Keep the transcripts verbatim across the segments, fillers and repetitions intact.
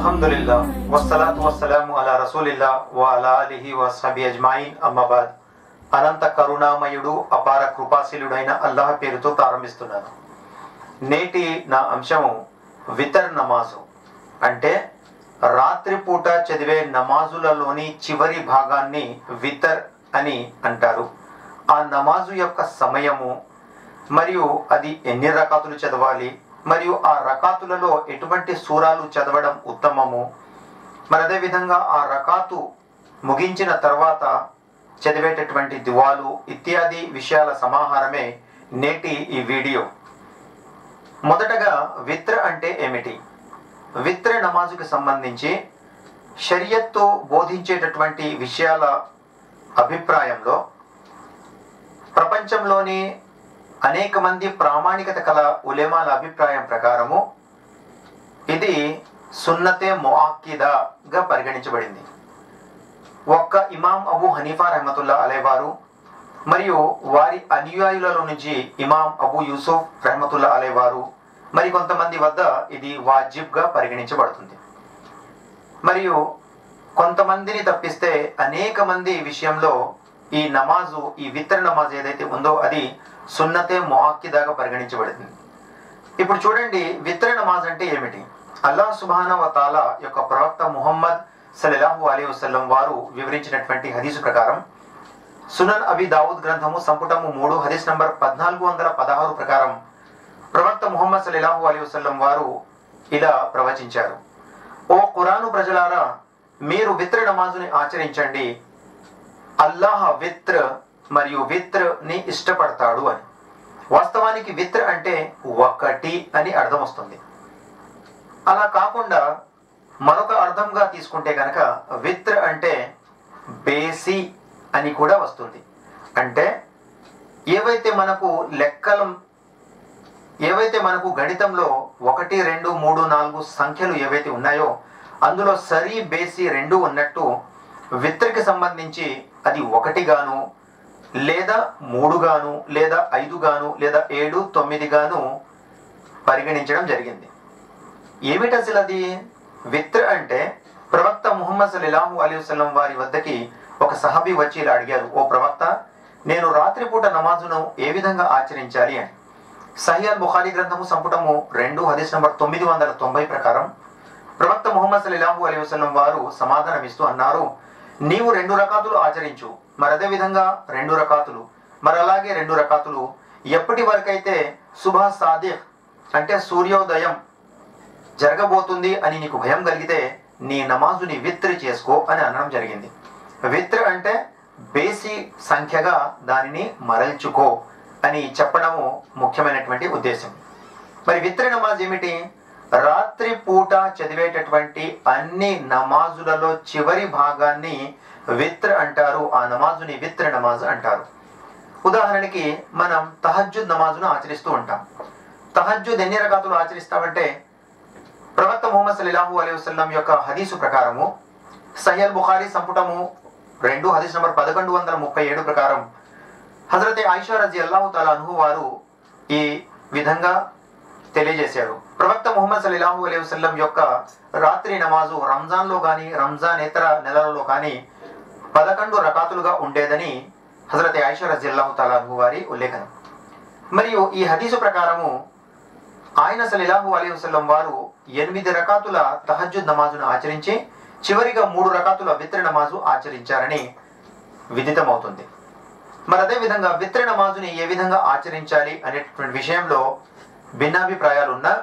అల్హమ్దులిల్లా వస్సలాతు వస్సలాము అలా రసూలిల్లా వ అలా అలిహి వస్హబి అజ్మాయిన్ అమ్మబాద్. అనంత కరుణామయుడు అపార కృపాశీలుడైన అల్లాహ్ పేరుతో ప్రారంభిస్తున్నాను. నేటి నా అంశము వితర్ నమాజు, అంటే రాత్రిపూట చదివే నమాజులలోని చివరి భాగాన్ని వితర్ అని అంటారు. ఆ నమాజు యొక్క సమయము మరియు అది ఎన్ని రకాతులు చదవాలి, మరియు ఆ రకాతులలో ఎటువంటి సూరాలు చదవడం ఉత్తమము, మరి అదేవిధంగా ఆ రకాతు ముగించిన తర్వాత చదివేటటువంటి దువాలు ఇత్యాది విషయాల సమాహారమే నేటి ఈ వీడియో. మొదటగా విత్ర అంటే ఏమిటి? విత్ర నమాజుకి సంబంధించి షరియత్తు బోధించేటటువంటి విషయాల అభిప్రాయంలో ప్రపంచంలోని అనేక మంది ప్రామాణికత కల ఉలెమాల అభిప్రాయం ప్రకారము ఇది సున్నతే ముఅక్కిదాగా పరిగణించబడింది. ఒక్క ఇమాం అబూ హనీఫా రహమతుల్లా అలైహి వారు మరియు వారి అనుయాయులలో నుంచి ఇమాం అబూ యూసుఫ్ రహమతుల్లా అలైహి వారు మరి కొంతమంది వద్ద ఇది వాజిబ్గా పరిగణించబడుతుంది. మరియు కొంతమందిని తప్పిస్తే అనేక మంది విషయంలో ఈ నమాజు, ఈ విత్ర నమాజ్ ఏదైతే ఉందో అది సున్నతే ముఅక్కిదాగా పరిగణించబడింది. ఇప్పుడు చూడండి, విత్ర నమాజ్ అంటే ఏమిటి? అల్లాహ్ సుబ్హానహు వ తఆలా యొక్క ప్రవక్త ముహమ్మద్ సల్లల్లాహు అలైహి వసల్లం వారు వివరించినటువంటి హదీసు ప్రకారం సునన్ అబీ దావుద్ గ్రంథము సంపుటము మూడు హదీస్ నంబర్ పద్నాలుగు వందల పదహారు ప్రకారం ప్రవక్త ముహమ్మద్ సల్లల్లాహు అలైహి వసల్లం వారు ఇలా ప్రవచించారు: ఓ ఖురాను ప్రజలారా, మీరు విత్ర నమాజుని ఆచరించండి. అల్లాహ్ విత్ర మరియు విత్ర ని ఇష్టపడతాడు అని. వాస్తవానికి విత్ర అంటే ఒకటి అని అర్థం వస్తుంది. అలా కాకుండా మరొక అర్థంగా తీసుకుంటే కనుక విత్ర అంటే బేసి అని కూడా వస్తుంది. అంటే ఏవైతే మనకు లెక్కలు ఏవైతే మనకు గణితంలో ఒకటి రెండు మూడు నాలుగు సంఖ్యలు ఏవైతే ఉన్నాయో అందులో సరి బేసి రెండు ఉన్నట్టు విత్రకి సంబంధించి అది ఒకటి గాను లేదా మూడు గాను లేదా ఐదు గాను లేదా ఏడు తొమ్మిది గాను పరిగణించడం జరిగింది. ఏమిటి అసలు అది? విత్ర అంటే ప్రవక్త ముహమ్మద్ సల్లల్లాహు అలైహి వసల్లం వారి వద్దకి ఒక సహాబీ వచ్చి ఇలా అడిగారు: ఓ ప్రవక్త, నేను రాత్రిపూట నమాజును ఏ విధంగా ఆచరించాలి అని. సహీహ్ బుఖారీ గ్రంథము సంపుటము రెండు హదీస్ నంబర్ తొమ్మిది వందల తొంభై ప్రకారం ప్రవక్త ముహమ్మద్ సల్లల్లాహు అలైహి వసల్లం వారు సమాధానం ఇస్తూ అన్నారు: నీవు రెండు రకాతులు ఆచరించు, మరి అదే విధంగా రెండు రకాతులు, మరి అలాగే రెండు రకాతులు. ఎప్పటి వరకైతే సుబహ సాదిక్ అంటే సూర్యోదయం జరగబోతుంది అని నీకు భయం కలిగితే నీ నమాజుని విత్ర చేసుకో అని అనడం జరిగింది. విత్ర అంటే బేసి సంఖ్యగా దానిని మరల్చుకో అని చెప్పడము ముఖ్యమైనటువంటి ఉద్దేశం. మరి విత్ర నమాజ్ ఏమిటి? రాత్రి పూట చదివేటటువంటి అన్ని నమాజులలో చివరి భాగాన్ని విత్ర అంటారు. ఆ నమాజుని విత్ర నమాజ్ అంటారు. ఉదాహరణకి మనం తహజ్జుద్ నమాజును ఆచరిస్తూ ఉంటాం. తహజ్జుద్ ఎన్ని రకాతులు ఆచరిస్తామంటే ప్రవక్త ముహమ్మద్ సల్లల్లాహు అలైహి వసల్లం యొక్క హదీసు ప్రకారము సహీహ్ బుఖారీ సంపుటము రెండు హదీస్ నంబర్ పదకొండు వందల ముప్పై ఏడు ప్రకారం హజరత్ ఆయిషా రజియల్లాహు తఆలా అన్హు వారు ఈ విధంగా తెలియజేశారు: ప్రవక్త ముహమ్మద్ సల్లల్లాహు అలైహి వసల్లం యొక్క రాత్రి నమాజు రంజాన్లో కానీ రంజాన్ ఇతర నెలలలో కానీ పదకొండు రకాతులుగా ఉండేదని హజరత్ ఆయిషా రజియల్లాహు తఆలా అన్హు వారి ఉల్లేఖనం. మరియు ఈ హదీసు ప్రకారము ఆయన సల్లల్లాహు అలైహి వసల్లం వారు ఎనిమిది రకాతుల తహజ్జుద్ నమాజును ఆచరించి చివరిగా మూడు రకాతుల విత్ర నమాజు ఆచరించారని విదితమవుతుంది. మరి అదే విధంగా విత్ర నమాజుని ఏ విధంగా ఆచరించాలి అనేటువంటి విషయంలో భిన్నాభిప్రాయాలు ఉన్న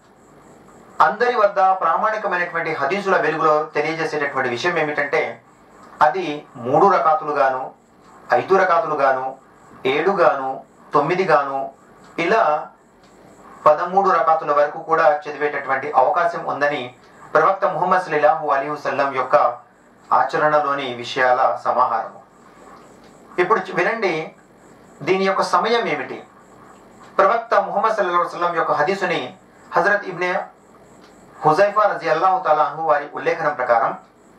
అందరి వద్ద ప్రామాణికమైనటువంటి హదీసుల వెలుగులో తెలియజేసేటటువంటి విషయం ఏమిటంటే అది మూడు రకాతులు గాను, ఐదు రకాతులు గాను, ఏడు గాను, తొమ్మిది గాను, ఇలా పదమూడు రకాతుల వరకు కూడా చదివేటటువంటి అవకాశం ఉందని ప్రవక్త ముహమ్మద్ సల్లల్లాహు అలైహి వసల్లం యొక్క ఆచరణలోని విషయాల సమాహారము. ఇప్పుడు వినండి, దీని యొక్క సమయం ఏమిటి? ప్రవక్త ముహమ్మద్ సల్లల్లాహు అలైహి వసల్లం యొక్క హదీసుని హజరత్ ఇబ్నే హుజైఫా రజియల్లాహు తఆలా అన్హు వారి ఉల్లేఖనం ప్రకారం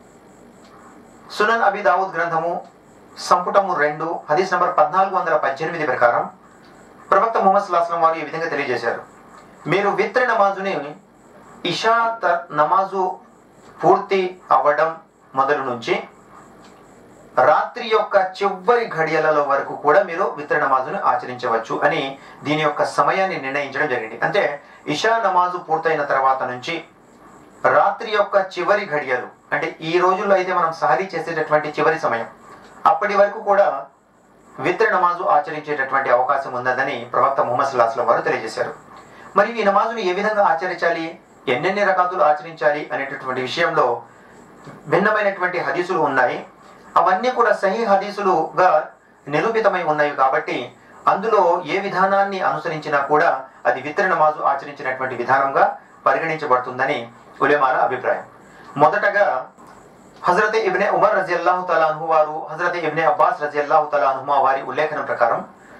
సునన్ అబీ దావుద్ గ్రంథము సంపుటము రెండు హదీస్ నంబర్ పద్నాలుగు వందల పద్దెనిమిది ప్రకారం ప్రవక్త ముహమ్మద్ సల్లల్లాహు అలైహి వసల్లం వారు ఈ విధంగా తెలియజేశారు: మీరు విత్ర నమాజుని ఇషా నమాజు పూర్తి అవ్వడం మొదలు నుంచి రాత్రి యొక్క చివరి ఘడియలలో వరకు కూడా మీరు విత్ర నమాజును ఆచరించవచ్చు అని దీని యొక్క సమయాన్ని నిర్ణయించడం జరిగింది. అంటే ఇషా నమాజు పూర్తయిన తర్వాత నుంచి రాత్రి యొక్క చివరి ఘడియలు, అంటే ఈ రోజుల్లో అయితే మనం సహరీ చేసేటటువంటి చివరి సమయం, అప్పటి వరకు కూడా విత్ర నమాజు ఆచరించేటటువంటి అవకాశం ఉన్నదని ప్రవక్త ముహమ్మద్ సల్లల్లాహు అలైహి వసల్లం వారు తెలియజేశారు. మరియు ఈ నమాజును ఏ విధంగా ఆచరించాలి, ఎన్నెన్ని రకాతులు ఆచరించాలి అనేటటువంటి విషయంలో భిన్నమైనటువంటి హదీసులు ఉన్నాయి. అవన్నీ కూడా సహీ హదీసులుగా నిరూపితమై ఉన్నాయి కాబట్టి అందులో ఏ విధానాన్ని అనుసరించినా కూడా అది విత్ర నమాజు ఆచరించినటువంటి విధానంగా పరిగణించబడుతుందని ఉలమాల అభిప్రాయం. మొదటగా హజరత్ ఇబ్నే ఉమర్ రజియల్లాహు తఆలా అన్హు వారు, హజరత్ ఇబ్నే అబ్బాస్ రజియల్లాహు తఆలా అన్హుమా వారి ఉల్లేఖనం ప్రకారం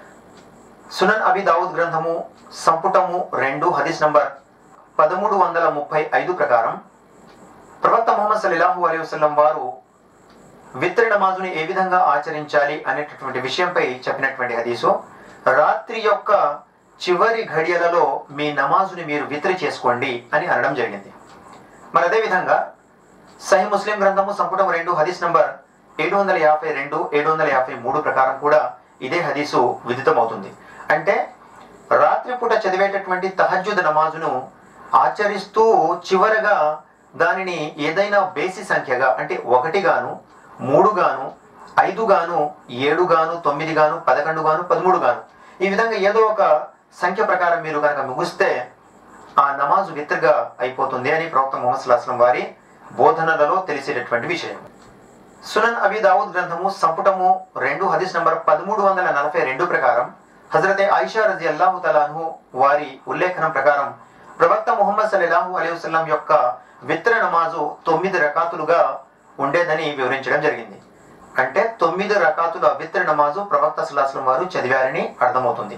సునన్ అబీ దావుద్ గ్రంథము సంపుటము రెండు హదీస్ నంబర్ పదమూడు వందల ముప్పై ఐదు ప్రకారం ప్రవక్త ముహమ్మద్ సల్లల్లాహు అలైహి వసల్లం వారు విత్ర నమాజుని ఏ విధంగా ఆచరించాలి అనేటటువంటి విషయంపై చెప్పినటువంటి హదీసు, రాత్రి యొక్క చివరి ఘడియలలో మీ నమాజుని మీరు విత్రి చేసుకోండి అని అనడం జరిగింది. మరి అదేవిధంగా సహీ ముస్లిం గ్రంథము సంపుటం రెండు హదీస్ నంబర్ ఏడు వందల యాభై రెండు ఏడు వందల యాభై మూడు ప్రకారం కూడా ఇదే హదీసు విదితమవుతుంది. అంటే రాత్రిపూట చదివేటటువంటి తహజ్జుద్ నమాజును ఆచరిస్తూ చివరగా దానిని ఏదైనా బేసి సంఖ్యగా, అంటే ఒకటి గాను, మూడు గాను, ఐదు గాను, ఏడు గాను, తొమ్మిది గాను, పదకొండు గాను, పదమూడు గాను, ఈ విధంగా ఏదో ఒక సంఖ్య ప్రకారం మీరు కనుక ముగిస్తే ఆ నమాజు విత్రగా అయిపోతుంది అని ప్రవక్త ముహమ్మద్ సల్లల్లాహు అలైహి వసల్లం వారి బోధనలలో తెలిసేటటువంటి విషయం. సునన్ అబీ దావుద్ గ్రంథము సంపుటము రెండు హదీస్ నంబర్ పదమూడు వందల నలభై రెండు ప్రకారం హజరతే ఆయిషా రజియల్లాహు తఆలా అన్హు వారి ఉల్లేఖనం ప్రకారం ప్రవక్త ముహమ్మద్ సల్లల్లాహు అలైహి వసల్లం యొక్క విత్ర నమాజు తొమ్మిది రకాతులుగా ఉండేదని వివరించడం జరిగింది. అంటే తొమ్మిది రకాతుల విత్ర నమాజు ప్రవక్త సల్లల్లాహు అలైహి వసల్లం వారు చదివారని అర్థమవుతుంది.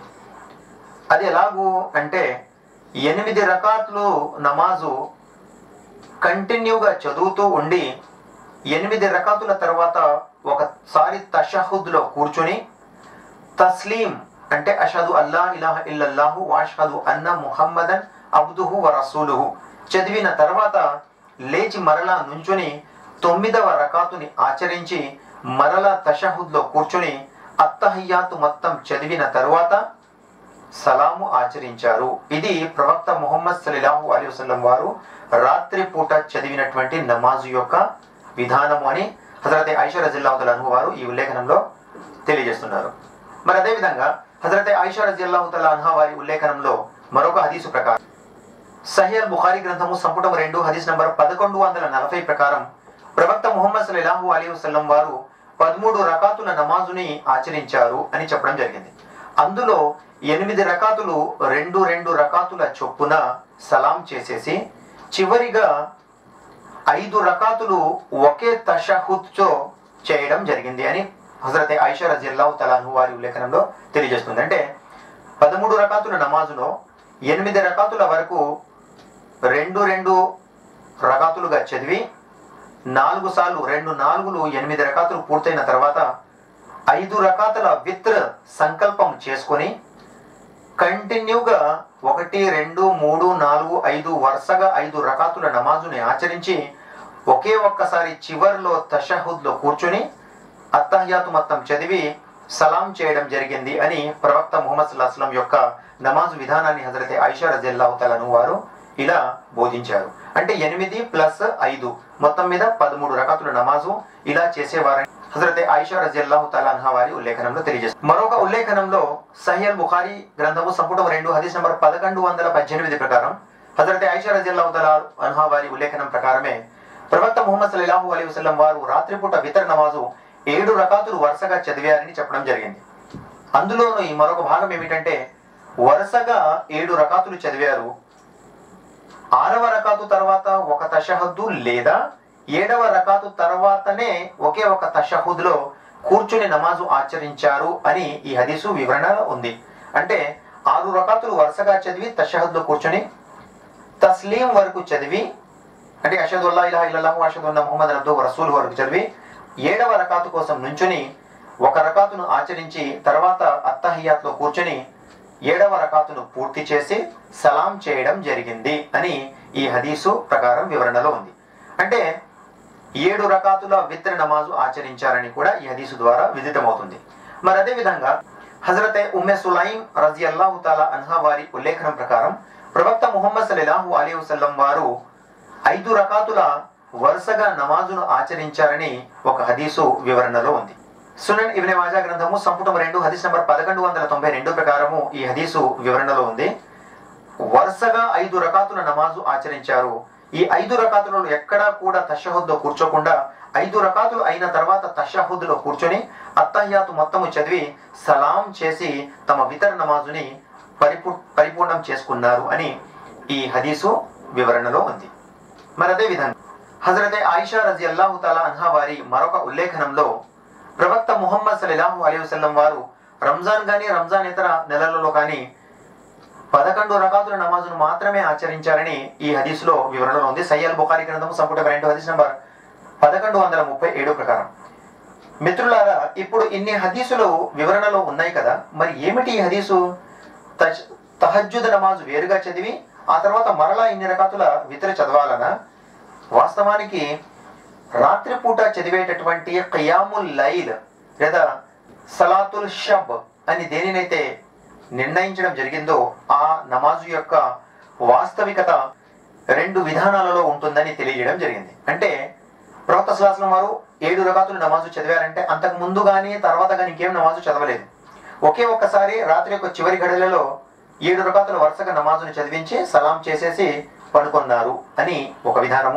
అది ఎలాగూ అంటే ఎనిమిది రకాతులు నమాజు కంటిన్యూగా చదువుతూ ఉండి ఎనిమిది రకాతుల తర్వాత ఒకసారి తషహుద్లో కూర్చొని తస్లీం అంటే అషహదు అల్లా ఇలాహ ఇల్లల్లాహు వ అష్హదు అన్న ముహమ్మదన్ అబ్దుహు వ రసూలుహు చదివిన తర్వాత లేచి మరలా నుంచుని తొమ్మిదవ రకాతుని ఆచరించి మరలా తషహుద్లో కూర్చొని అత్తహియాతు మొత్తం చదివిన తరువాత సలాము ఆచరించారు. ఇది ప్రవక్త ముహమ్మద్ సల్లల్లాహు అలైహి వసల్లం వారు రాత్రి పూట చదివినటువంటి నమాజు యొక్క విధానము అని హజరత్ ఆయిషా రజియల్లాహు తఆలా అన్హా వారు ఈ ఉల్లేఖనంలో తెలియజేస్తున్నారు. మరి అదేవిధంగా హజరత్ ఆయిషా రజియల్లాహు తఆలా అన్హా వారి ఉల్లేఖనంలో మరొక హదీసు ప్రకారం సహీహ్ బుఖారీ గ్రంథము సంపుటం రెండు హదీస్ నంబర్ పదకొండు వందల నలభై ప్రకారం ప్రవక్త ముహమ్మద్ సల్లల్లాహు అలైహి వసల్లం వారు పదమూడు రకాతుల నమాజుని ఆచరించారు అని చెప్పడం జరిగింది. అందులో ఎనిమిది రకాతులు రెండు రెండు రకాతుల చొప్పున సలాం చేసేసి చివరిగా ఐదు రకాతులు ఒకే తషహుద్తో చేయడం జరిగింది అని హజరత్ ఆయిషా రజియల్లాహు తఆలా అన్హా వారి ఉల్లేఖనంలో తెలియజేస్తుంది. అంటే పదమూడు రకాతుల నమాజులో ఎనిమిది రకాతుల వరకు రెండు రెండు రకాతులుగా చదివి నాలుగు సార్లు రెండు నాలుగులు ఎనిమిది రకాతులు పూర్తయిన తర్వాత ఐదు రకాతుల విత్ర సంకల్పం చేసుకొని కంటిన్యూగా ఒకటి రెండు మూడు నాలుగు ఐదు వరుసగా ఐదు రకాతుల నమాజుని ఆచరించి ఒకే ఒక్కసారి చివర్లో తషహుద్లో కూర్చుని అత్తహియాతు మొత్తం చదివి సలాం చేయడం జరిగింది అని ప్రవక్త ముహమ్మద్ సల్లల్లాహు అలైహి వసల్లం యొక్క నమాజు విధానాన్ని హజరత్ ఆయిషా రజియల్లాహు తఆలా అన్హా వారు ఇలా బోధించారు. అంటే ఎనిమిది ప్లస్ ఐదు మొత్తం మీద పదమూడు రకాతుల నమాజు ఇలా చేసేవారని హజరత్ ఆయిషా రజియల్లాహు తఆలా అన్హా వారి ఉల్లేఖనంలో తెలియజేస్తారు. మరొక ఉల్లేఖనంలో సహీహ్ బుఖారీ గ్రంథము సంపుటం రెండు హదీస్ నంబర్ పదకొండు వందల పద్దెనిమిది ప్రకారం హజరత్ ఆయిషా రజియల్లాహు తఆలా అన్హా వారి ఉల్లేఖనం ప్రకారమే ప్రవక్త ముహమ్మద్ సల్లల్లాహు అలైహి వసల్లం వారు రాత్రిపూట వితర్ నమాజు ఏడు రకాతులు వరుసగా చదివారని చెప్పడం జరిగింది. అందులోనూ ఈ మరొక భాగం ఏమిటంటే వరుసగా ఏడు రకాతులు చదివారు. ఆరవ రకాతు తర్వాత ఒక తషహద్దు లేదా ఏడవ రకాతు తర్వాతనే ఒకే ఒక తషహుద్లో కూర్చుని నమాజు ఆచరించారు అని ఈ హదీసు వివరణలో ఉంది. అంటే ఆరు రకాతులు వరుసగా చదివి తషహద్లో కూర్చొని తస్లీం వరకు చదివి, అంటే అషహదు అల్లా ఇలాహ ఇల్లల్లాహు వ అషహదు అన్న ముహమ్మదన్ అబ్దుహు వ రసూలుహు వరకు చదివి ఏడవ రకాతు కోసం నుంచుని ఒక రకాతును ఆచరించి తర్వాత అత్తహియాత్లో కూర్చొని ఏడవ రకాతును పూర్తి చేసి సలాం చేయడం జరిగింది అని ఈ హదీసు ప్రకారం వివరణలో ఉంది. అంటే ఏడు రకాతుల విత్ర నమాజు ఆచరించారని కూడా ఈ హదీసు ద్వారా విదితమవుతుంది. మరి అదే విధంగా హజరతే ఉమ్మె సులైం రజియల్లాహు తాలా అన్హా వారి ఉల్లేఖనం ప్రకారం ప్రవక్త ముహమ్మద్ సల్లల్లాహు అలైహి వసల్లం వారు ఐదు రకాతుల వరుసగా నమాజును ఆచరించారని ఒక హదీసు వివరణలో ఉంది. సునన్ ఇబ్నే మాజా గ్రంథము సంపుటం రెండు హదీస్ నంబర్ పదకొండు వందల తొంభై రెండు ప్రకారము ఈ హదీసు వివరణలో ఉంది. వరుసగా ఐదు రకాతుల నమాజు ఆచరించారు. ఈ ఐదు రకాతులలో ఎక్కడా కూడా తషహుద్లో కూర్చోకుండా ఐదు రకాతులు అయిన తర్వాత తషహుద్లో కూర్చొని అత్తహియాతు మొత్తము చదివి సలాం చేసి తమ వితర నమాజుని పరిపూ పరిపూర్ణం చేసుకున్నారు అని ఈ హదీసు వివరణలో ఉంది. మరి అదే విధంగా హజరతే ఆయిషా రజియల్లాహు తాలా అన్హా వారి మరొక ఉల్లేఖనంలో ప్రవక్త ముహమ్మద్ సల్లల్లాహు అలైహి వసల్లం వారు రంజాన్ కానీ రంజాన్ ఇతర నెలలలో కానీ పదకొండు రకాతుల నమాజును మాత్రమే ఆచరించారని ఈ హదీసులో వివరణలో ఉంది. సయ్యల్ బుఖారీ గ్రంథము సంపుట రెండు హదీస్ నంబర్ పదకొండు వందల ముప్పై ఏడు ప్రకారం. మిత్రులారా, ఇప్పుడు ఇన్ని హదీసులు వివరణలో ఉన్నాయి కదా, మరి ఏమిటి ఈ హదీసు? తహజ్జుద్ నమాజు వేరుగా చదివి ఆ తర్వాత మరలా ఇన్ని రకాతుల వితర చదవాలనా? వాస్తవానికి రాత్రిపూట చదివేటటువంటి ఖియాముల్ లైల్ లేదా సలాతుల్ షబ్ అని దేనినైతే నిర్ణయించడం జరిగిందో ఆ నమాజు యొక్క వాస్తవికత రెండు విధానాలలో ఉంటుందని తెలియజేయడం జరిగింది. అంటే ప్రవక్త సల్లల్లాహు అలైహి వసల్లం వారు ఏడు రకాతులు నమాజు చదివారంటే అంతకు ముందు కానీ తర్వాత కానీ ఇంకేం నమాజు చదవలేదు. ఒకే ఒక్కసారి రాత్రి యొక్క చివరి గడియలలో ఏడు రకాతుల వరుసగా నమాజును చదివించి సలాం చేసేసి పడుకున్నారు అని ఒక విధానము.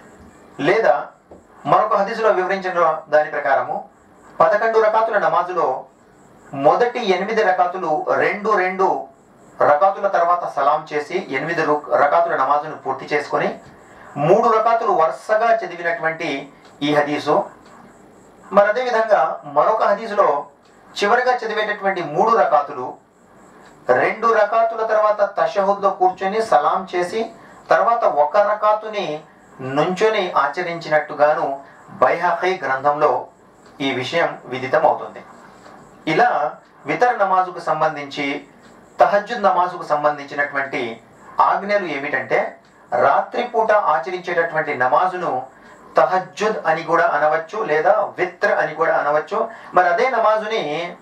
లేదా మరొక హదీసులో వివరించిన దాని ప్రకారము పదకొండు రకాతుల నమాజులో మొదటి ఎనిమిది రకాతులు రెండు రెండు రకాతుల తర్వాత సలాం చేసి ఎనిమిది రకాతుల నమాజును పూర్తి చేసుకొని మూడు రకాతులు వరుసగా చదివినటువంటి ఈ హదీసు. మరి అదేవిధంగా మరొక హదీసులో చివరిగా చదివేటటువంటి మూడు రకాతులు రెండు రకాతుల తర్వాత తషహుద్లో కూర్చొని సలాం చేసి తర్వాత ఒక రకాతుని నుంచొని ఆచరించినట్టుగాను బైహఖీ గ్రంథంలో ఈ విషయం విదితం అవుతుంది. ఇలా వితర నమాజుకు సంబంధించి తహజ్జుద్ నమాజుకు సంబంధించినటువంటి ఆజ్ఞలు ఏమిటంటే రాత్రిపూట ఆచరించేటటువంటి నమాజును తహజ్జుద్ అని కూడా అనవచ్చు లేదా విత్ర అని కూడా అనవచ్చు. మరి అదే నమాజుని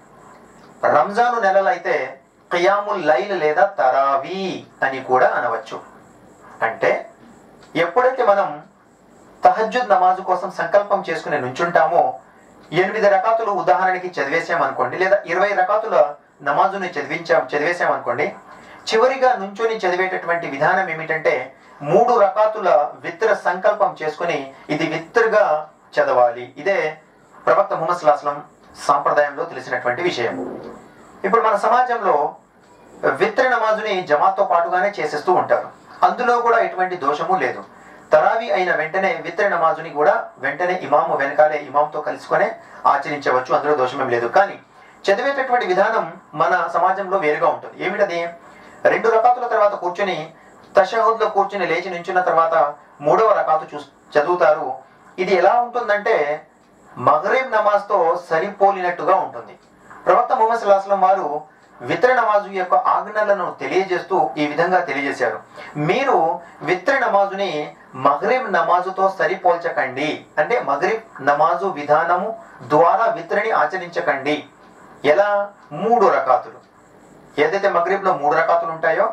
రంజాను నెలలు అయితే ఖియాముల్ లైల్ లేదా తరావీ అని కూడా అనవచ్చు. అంటే ఎప్పుడైతే మనం తహజ్జుద్ నమాజు కోసం సంకల్పం చేసుకుని నుంచుంటామో ఎనిమిది రకాతులు ఉదాహరణకి చదివేసామనుకోండి, లేదా ఇరవై రకాతుల నమాజుని చదివించాం చదివేసామనుకోండి, చివరిగా నుంచొని చదివేటటువంటి విధానం ఏమిటంటే మూడు రకాతుల విత్ర సంకల్పం చేసుకుని ఇది విత్రగా చదవాలి. ఇదే ప్రవక్త ముహమ్మద్ సల్లల్లాహు అలైహి వసల్లం సాంప్రదాయంలో తెలిసినటువంటి విషయం. ఇప్పుడు మన సమాజంలో విత్ర నమాజుని జమాత్తో పాటుగానే చేసేస్తూ ఉంటారు. అందులో కూడా ఎటువంటి దోషము లేదు. తరావీ అయిన వెంటనే విత్ర నమాజుని కూడా వెంటనే ఇమాము వెనకాలే ఇమాంతో కలుసుకొనే ఆచరించవచ్చు, అందులో దోషమేం లేదు. కానీ చదివేటటువంటి విధానం మన సమాజంలో వేరుగా ఉంటుంది. ఏమిటది? రెండు రకాతుల తర్వాత కూర్చొని తషహుద్లో కూర్చొని లేచి నుంచున్న తర్వాత మూడవ రకాతు చూ చదువుతారు. ఇది ఎలా ఉంటుందంటే మగ్రిబ్ నమాజ్తో సరిపోలినట్టుగా ఉంటుంది. ప్రవక్త ముహమ్మద్ సల్లల్లాహు అలైహి వసల్లం వారు విత్ర నమాజు యొక్క ఆజ్ఞలను తెలియజేస్తూ ఈ విధంగా తెలియజేశారు. మీరు విత్ర నమాజుని మగ్రిబ్ నమాజుతో సరిపోల్చకండి. అంటే మగ్రిబ్ నమాజు విధానము ద్వారా విత్రని ఆచరించకండి. ఎలా? మూడు రకాతులు. ఏదైతే మగ్రిబ్లో మూడు రకాతులు ఉంటాయో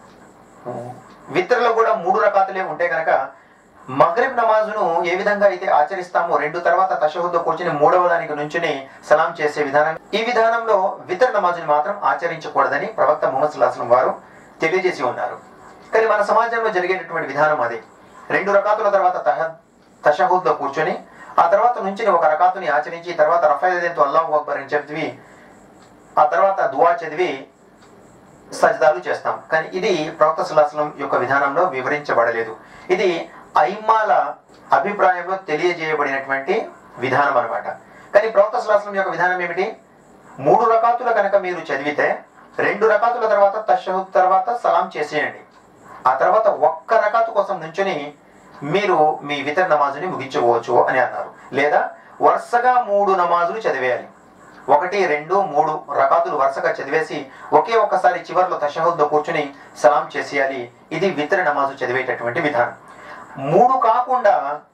విత్రలో కూడా మూడు రకాతులే ఉంటే కనుక మగ్రిబ్ నమాజును ఏ విధంగా అయితే ఆచరిస్తామో రెండు తర్వాత తషహుద్లో కూర్చొని మూడవ దానికి నుంచుని సలాం చేసే విధానం, ఈ విధానంలో విత్ర నమాజుని మాత్రం ఆచరించకూడదని ప్రవక్త ముహమ్మద్ సల్లల్లాహు అలైహి వసల్లం వారు తెలియజేసి ఉన్నారు. కానీ మన సమాజంలో జరిగేటటువంటి విధానం అదే. రెండు రకాతుల తర్వాత తహ తషహుద్లో కూర్చొని ఆ తర్వాత నుంచి ఒక రకాతుని ఆచరించి తర్వాత రఫాయదేంతో అల్లాహు అక్బర్ అని చదివి ఆ తర్వాత దువా చదివి సజ్దాలు చేస్తాం. కానీ ఇది ప్రవక్త సల్లల్లాహు అలైహి వసల్లం యొక్క విధానంలో వివరించబడలేదు. ఇది ఐమ్మాల అభిప్రాయంలో తెలియజేయబడినటువంటి విధానం అనమాట. కానీ ప్రవక్త సల్లల్లాహు అలైహి వసల్లం యొక్క విధానం ఏమిటి? మూడు రకాతుల కనుక మీరు చదివితే రెండు రకాతుల తర్వాత తషహుద్ తర్వాత సలాం చేసేయండి. ఆ తర్వాత ఒక్క రకాతు కోసం నుంచుని మీరు మీ వితర నమాజుని ముగించుకోవచ్చు అని అన్నారు. లేదా వరుసగా మూడు నమాజులు చదివేయాలి. ఒకటి రెండు మూడు రకాతులు వరుసగా చదివేసి ఒకే ఒక్కసారి చివరిలో తషహుద్లో కూర్చుని సలాం చేసేయాలి. ఇది వితర నమాజు చదివేటటువంటి విధానం. మూడు కాకుండా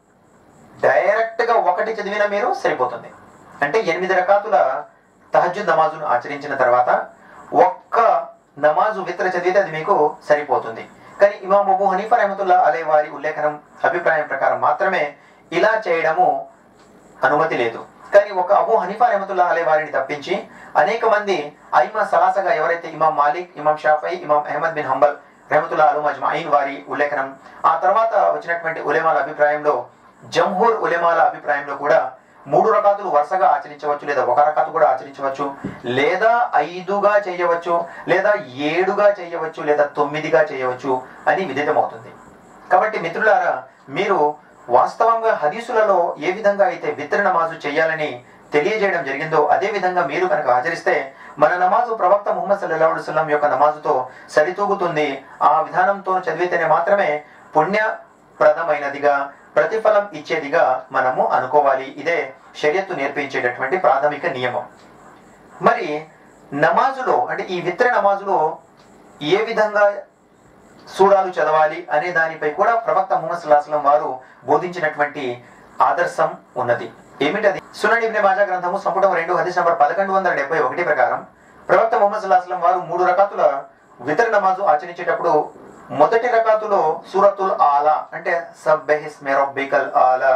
డైరెక్ట్గా ఒకటి చదివినా మీరు సరిపోతుంది. అంటే ఎనిమిది రకాతుల తహజ్జుద్ నమాజును ఆచరించిన తర్వాత ఒక్క నమాజు విత్ర చదివితే అది మీకు సరిపోతుంది. కానీ ఇమాం అబూ హనీఫా రహమతుల్లా అలై వారి ఉల్లేఖనం అభిప్రాయం ప్రకారం మాత్రమే ఇలా చేయడము అనుమతి లేదు. కానీ ఒక అబూ హనీఫా రహమతుల్లా అలై వారిని తప్పించి అనేక మంది ఐమా సలాసగా ఎవరైతే ఇమాం మాలిక్, ఇమాం షాఫీ, ఇమాం అహ్మద్ బిన్ హంబల్ రహమతుల్లా అలు మజ్మాయిన్ వారి ఉల్లేఖనం, ఆ తర్వాత వచ్చినటువంటి ఉలెమాల అభిప్రాయంలో, జంహూర్ ఉలెమాల అభిప్రాయంలో కూడా మూడు రకాతులు వరుసగా ఆచరించవచ్చు, లేదా ఒక రకాతు కూడా ఆచరించవచ్చు, లేదా ఐదుగా చేయవచ్చు, లేదా ఏడుగా చేయవచ్చు, లేదా తొమ్మిదిగా చేయవచ్చు అని విదితమవుతుంది. కాబట్టి మిత్రులారా, మీరు వాస్తవంగా హదీసులలో ఏ విధంగా అయితే విత్ర నమాజు చేయాలని తెలియజేయడం జరిగిందో అదే విధంగా మీరు కనుక ఆచరిస్తే మన నమాజు ప్రవక్త ముహమ్మద్ సల్లల్లాహు అలైహి వసల్లం యొక్క నమాజుతో సరితూగుతుంది. ఆ విధానంతో చదివితేనే మాత్రమే పుణ్యప్రదమైనదిగా, ప్రతిఫలం ఇచ్చేదిగా మనము అనుకోవాలి. ఇదే షరియత్తు నేర్పించేటటువంటి ప్రాథమిక నియమం. మరి నమాజులో అంటే ఈ విత్ర నమాజులో ఏ విధంగా సూరాలు చదవాలి అనే దానిపై కూడా ప్రవక్త ముహమ్మద్ సల్లల్లాహు అలైహి వసల్లం వారు బోధించినటువంటి ఆదర్శం ఉన్నది. ఏమిటది? సునన్ ఇబ్నే మాజా గ్రంథము సంపుటం రెండు హదీస్ నంబర్ పదకొండు వందల డెబ్బై ఒకటి ప్రకారం ప్రవక్త ముహమ్మద్ సల్లల్లాహు అలైహి వసల్లం వారు మూడు రకాతుల విత్ర నమాజు ఆచరించేటప్పుడు మొదటి రకాతులో సూరతుల్ ఆలా అంటే సబ్బిహిస్మి రబ్బికల్ ఆలా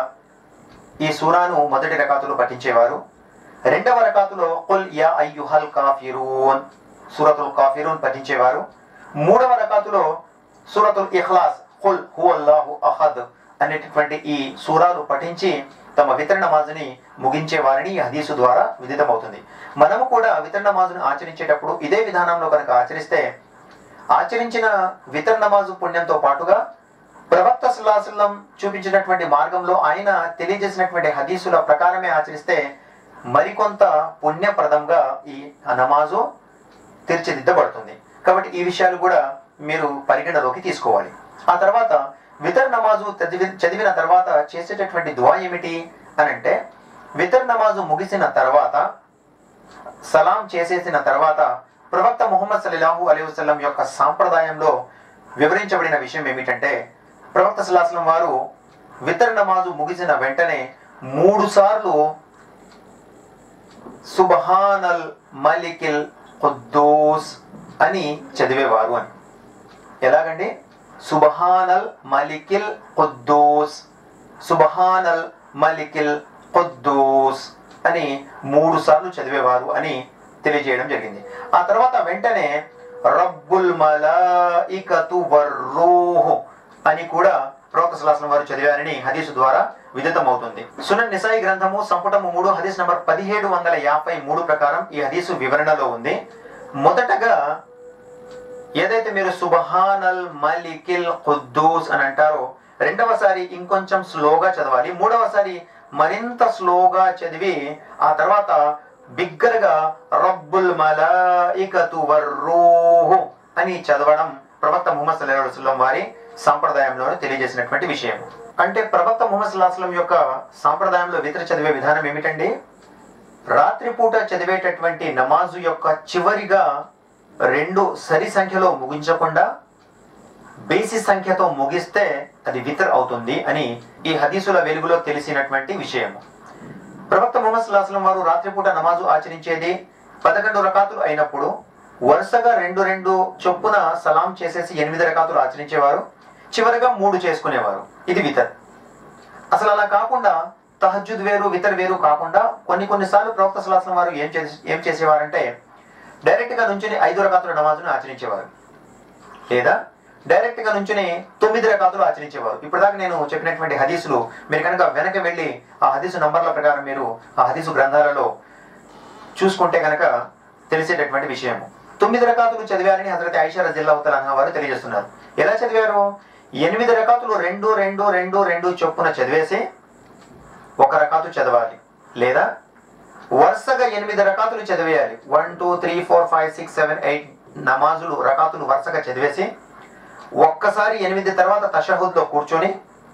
ఈ సూరాను మొదటి రకాతులో పఠించేవారు. రెండవ రకాతులో ఖుల్ యా అయ్యుహల్ కాఫిరూన్ సూరతుల్ కాఫిరూన్ పఠించేవారు. మూడవ రకాతులో సూరతుల్ ఇఖ్లాస్ ఖుల్ హువల్లాహు అహద్ అనేటటువంటి ఈ సూరాలు పఠించి తమ విత్ర నమాజుని ముగించే వారిని ఈ హదీసు ద్వారా విదితమవుతుంది. మనము కూడా విత్ర నమాజును ఆచరించేటప్పుడు ఇదే విధానంలో కనుక ఆచరిస్తే ఆచరించిన విత్ర నమాజు పుణ్యంతో పాటుగా ప్రవక్త సల్లల్లాహు అలైహి వసల్లం చూపించినటువంటి మార్గంలో ఆయన తెలియజేసినటువంటి హదీసుల ప్రకారమే ఆచరిస్తే మరికొంత పుణ్యప్రదంగా ఈ నమాజు తీర్చిదిద్దబడుతుంది. కాబట్టి ఈ విషయాలు కూడా మీరు పరిగణలోకి తీసుకోవాలి. ఆ తర్వాత విత్ర నమాజు చదివి చదివిన తర్వాత చేసేటటువంటి దువా ఏమిటి అని అంటే, విత్ర నమాజు ముగిసిన తర్వాత సలాం చేసేసిన తర్వాత ప్రవక్త ముహమ్మద్ సల్లల్లాహు అలైహి వసల్లం యొక్క సాంప్రదాయంలో వివరించబడిన విషయం ఏమిటంటే, ప్రవక్త సల్లల్లాహు అలైహి వసల్లం వారు విత్ర నమాజు ముగిసిన వెంటనే మూడు సార్లు సుబ్హానల్ మలికిల్ ఖుద్దూస్ అని చదివేవారు అని. ఎలాగండి? సుబ్హానల్ మలికిల్ ఖుద్దూస్, సుబ్హానల్ మలికిల్ ఖుద్దూస్ అని మూడు సార్లు చదివేవారు అని తెలియజేయడం జరిగింది. ఆ తర్వాత వెంటనే రబ్బుల్ మలాయికతు వర్రూహ్ అని కూడా ప్రవక్త సల్లల్లాహు అలైహి వసల్లం వారు చదివారని హదీసు ద్వారా విదితమవుతుంది. సునన్ నిసాయి గ్రంథము సంపుటము మూడు హదీస్ నంబర్ పదిహేడు వందల యాభై మూడు ప్రకారం ఈ హదీసు వివరణలో ఉంది. మొదటగా ఏదైతే మీరు సుబ్హానల్ మలికిల్ ఖుద్దూస్ అని అంటారో రెండవసారి ఇంకొంచెం స్లోగా చదవాలి. మూడవసారి మరింత స్లోగా చదివి ఆ తర్వాత బిగ్గరగా రబ్బుల్ మలాయికతు వర్రూహ్ అని చదవడం ప్రవక్త ముహమ్మద్ సల్లల్లాహు అలైహి వసల్లం వారి సాంప్రదాయంలోనే తెలియజేసినటువంటి విషయం. అంటే ప్రవక్త ముహమ్మద్ సల్లల్లాహు అలైహి వసల్లం యొక్క సాంప్రదాయంలో విత్ర చదివే విధానం ఏమిటండి? రాత్రిపూట చదివేటటువంటి నమాజు యొక్క చివరిగా రెండు సరి సంఖ్యలో ముగించకుండా బేసి సంఖ్యతో ముగిస్తే అది విత్ర్ అవుతుంది అని ఈ హదీసుల వెలుగులో తెలిసినటువంటి విషయం. ప్రవక్త ముహమ్మద్ సల్లల్లాహు అలైహి వసల్లం వారు రాత్రిపూట నమాజు ఆచరించేది పదకొండు రకాతులు అయినప్పుడు వరుసగా రెండు రెండు చొప్పున సలాం చేసేసి ఎనిమిది రకాతులు ఆచరించేవారు. చివరిగా మూడు చేసుకునేవారు. ఇది వితర్. అసలు అలా కాకుండా తహజ్జుద్ వేరు వితర్ వేరు కాకుండా కొన్ని కొన్నిసార్లు ప్రవక్త సల్లల్లాహు అలైహి వసల్లం వారు ఏం చేసి ఏం చేసేవారంటే డైరెక్ట్ గా నుంచుని ఐదు రకాతుల నమాజును ఆచరించేవారు, లేదా డైరెక్ట్ గా నుంచుని తొమ్మిది రకాతులు ఆచరించేవారు. ఇప్పటిదాకా నేను చెప్పినటువంటి హదీసులు మీరు కనుక వెనక్కి వెళ్ళి ఆ హదీసు నంబర్ల ప్రకారం మీరు ఆ హదీసు గ్రంథాలలో చూసుకుంటే కనుక తెలిసేటటువంటి విషయము. తొమ్మిది రకాతులు చదివారని హజరత్ ఆయిషా రజియల్లాహు తఆలా అన్హా వారు తెలియజేస్తున్నారు. ఎలా చదివారు? ఎనిమిది రకాతులు రెండు రెండు రెండు రెండు చొప్పున చదివేసి ఒక రకాతు చదవాలి, లేదా వరుసగా ఎనిమిది రకాతులు చదివేయాలి. One two three four five six seven eight నమాజులు రకాతులు వరుసగా చదివేసి ఒక్కసారి ఎనిమిది తర్వాత తషహుద్లో కూర్చొని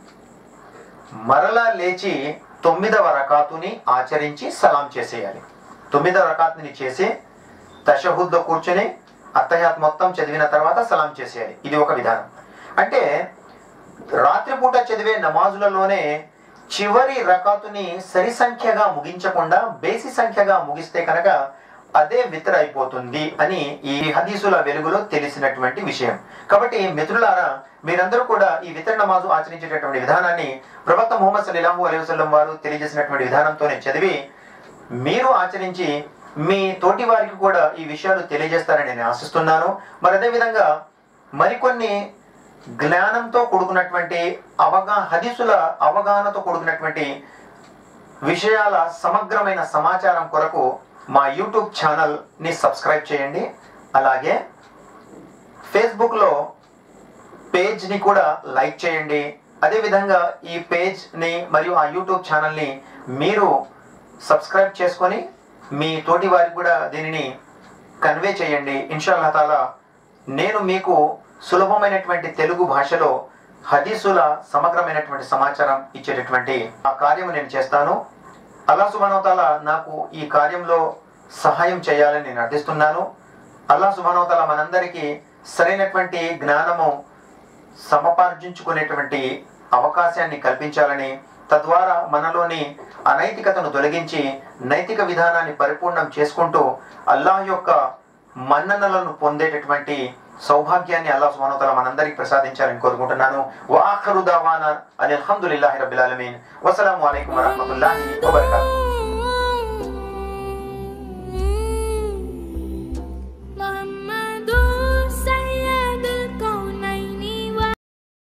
మరలా లేచి తొమ్మిదవ రకాతుని ఆచరించి సలాం చేసేయాలి. తొమ్మిదవ రకాతుని చేసి తషహుద్లో కూర్చొని అత్తహియాత్ మొత్తం చదివిన తర్వాత సలాం చేసేయాలి. ఇది ఒక విధానం. అంటే రాత్రిపూట చదివే నమాజులలోనే చివరి రకాతుని సరి సంఖ్యగా ముగించకుండా బేసి సంఖ్యగా ముగిస్తే కనుక అదే విత్ర్ అయిపోతుంది అని ఈ హదీసుల వెలుగులో తెలిసినటువంటి విషయం. కాబట్టి మిత్రులారా, మీరందరూ కూడా ఈ విత్ర్ నమాజు ఆచరించేటటువంటి విధానాన్ని ప్రవక్త ముహమ్మద్ సల్లల్లాహు అలైహి వసల్లం వారు తెలియజేసినటువంటి విధానంతోనే చదివి మీరు ఆచరించి మీ తోటి వారికి కూడా ఈ విషయాలు తెలియజేస్తారని నేను ఆశిస్తున్నాను. మరి అదేవిధంగా మరికొన్ని జ్ఞానంతో కూడుకున్నటువంటి అవగా హదీసుల అవగాహనతో కూడుకున్నటువంటి విషయాల సమగ్రమైన సమాచారం కొరకు మా యూట్యూబ్ ఛానల్ని సబ్స్క్రైబ్ చేయండి. అలాగే ఫేస్బుక్లో పేజ్ని కూడా లైక్ చేయండి. అదేవిధంగా ఈ పేజ్ని మరియు ఆ యూట్యూబ్ ఛానల్ని మీరు సబ్స్క్రైబ్ చేసుకొని మీ తోటి వారికి కూడా దీనిని కన్వే చేయండి. ఇన్షాల్లా తాలా నేను మీకు సులభమైనటువంటి తెలుగు భాషలో హదీసుల సమగ్రమైనటువంటి సమాచారం ఇచ్చేటటువంటి ఆ కార్యము నేను చేస్తాను. అల్లాహ్ సుబ్హానహు వ తఆలా నాకు ఈ కార్యంలో సహాయం చేయాలని నేను అర్థిస్తున్నాను. అల్లాహ్ సుబ్హానహు వ తఆలా మనందరికీ సరైనటువంటి జ్ఞానము సమపార్జించుకునేటువంటి అవకాశాన్ని కల్పించాలని, తద్వారా మనలోని అనైతికతను తొలగించి నైతిక విధానాన్ని పరిపూర్ణం చేసుకుంటూ అల్లాహ్ యొక్క మన్ననలను పొందేటటువంటి సౌభాగ్యాన్ని అల్లాహ్ సుబ్హానహు వ తఆలా మనందరికీ ప్రసాదించాలని కోరుకుంటున్నాను. వ ఆఖిరు దావానా అనిల్ హమ్దులిల్లాహి రబ్బిల్ ఆలమీన్. వస్సలాము అలైకుం వరహ్మతుల్లాహి వబరకాతుహు.